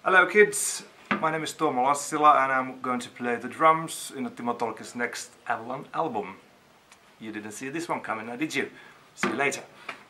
Hello kids, my name is Tuomo Lassila and I'm going to play the drums in Timo Tolkki's next Avalon album. You didn't see this one coming now, did you? See you later.